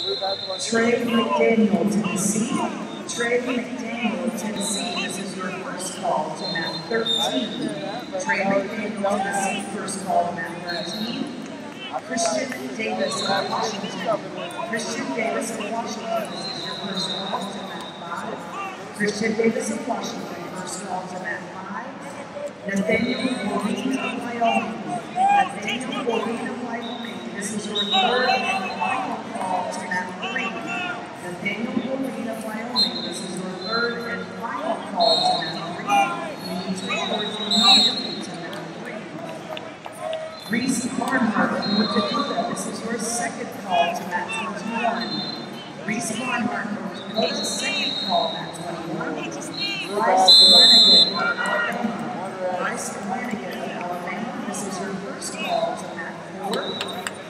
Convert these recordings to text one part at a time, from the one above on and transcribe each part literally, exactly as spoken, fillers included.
Trey McDaniel, Tennessee. Trey McDaniel, Tennessee. This is your first call to mat thirteen. Trey McDaniel, Tennessee. First call to mat thirteen. Christian Davis of Washington. Christian Davis of Washington. This is your first call to mat five. Christian Davis of Washington. First call to mat five. Nathaniel Bourreen of Wyoming. Nathaniel Bourreen of Wyoming. This is your third and final call to mat three. Nathaniel Bourreen of Wyoming. This is your third and final call to mat three. You need to report immediately to mat three. Reese Barnhart of North Dakota. This is your second call to mat twenty-one. Reese Barnhart, North Dakota. Second call, mat twenty-one. Bryce Flanagan of Alabama. Bryce Flanagan of Alabama. This is your first call to mat four.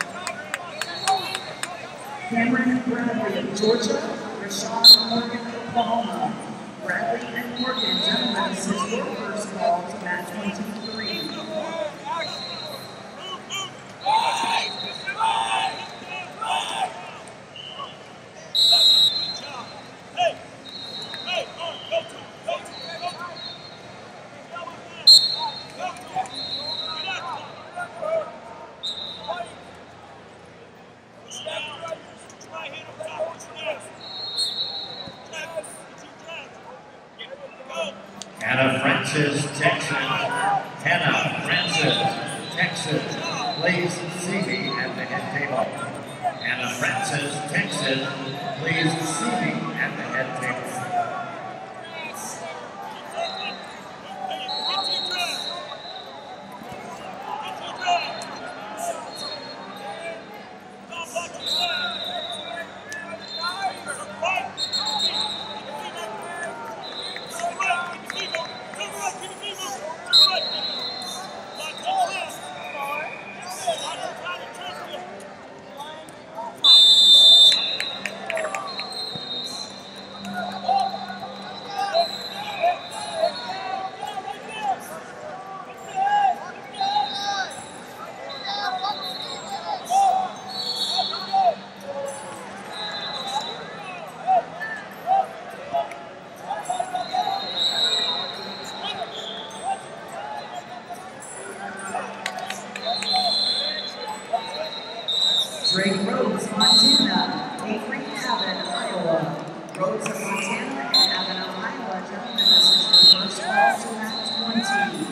Cameron Bradley of Georgia. Rashawn Morgan of Oklahoma. Bradley and Morgan, gentlemen, this is your first call to mat twenty-three. Hannah Francis, Texas. Hannah Francis, Texas. Please see me at the head table. Hannah Francis, Texas. Please see me at the head table. Drake Rhodes, Montana. Avery Abbott, Iowa. Rhodes of Montana and Abbott of Iowa. Gentlemen, this is your first call to mat twenty.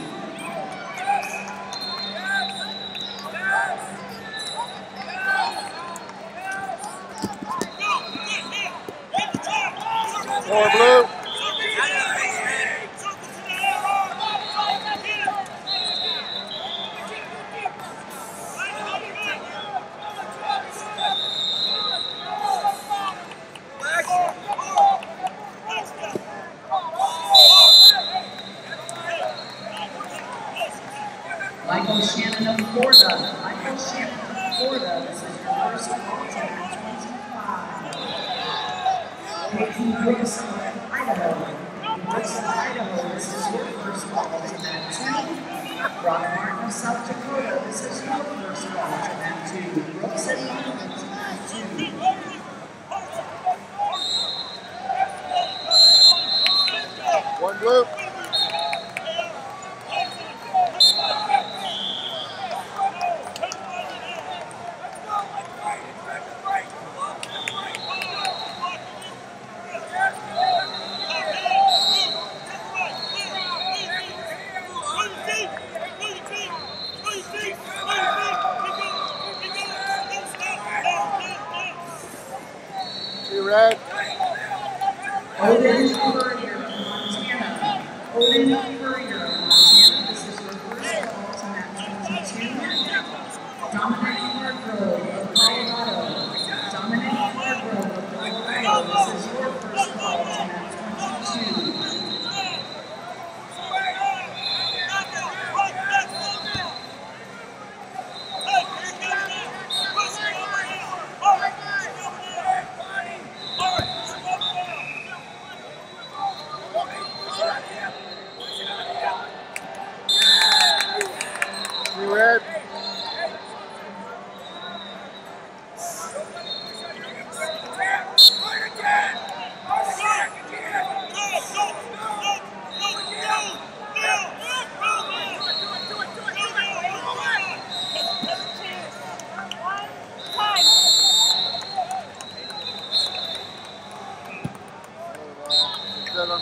More blue. Michael Shannon of Florida. Michael Shannon of Florida. This is your first call to mat twenty-five. Peyton Brooks of Idaho. Brooks of Idaho. This is your first call to mat two. Brock Martin of South Dakota. This is your first call to mat two. Brooks and Martin to mat two. One blue. Red. Odin Courier of Montana. Odin Courier of Montana. This is your first call to mat twenty-two. Dominic Hargrove of Colorado. Dominic Hargrove of Colorado. This is your first call to mat twenty-two.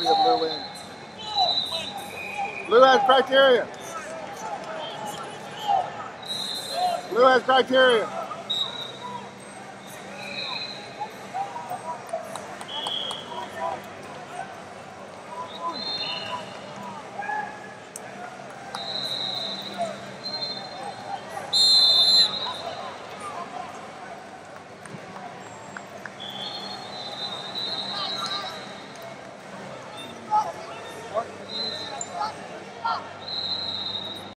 be a blue win. Blue has criteria. Blue has criteria.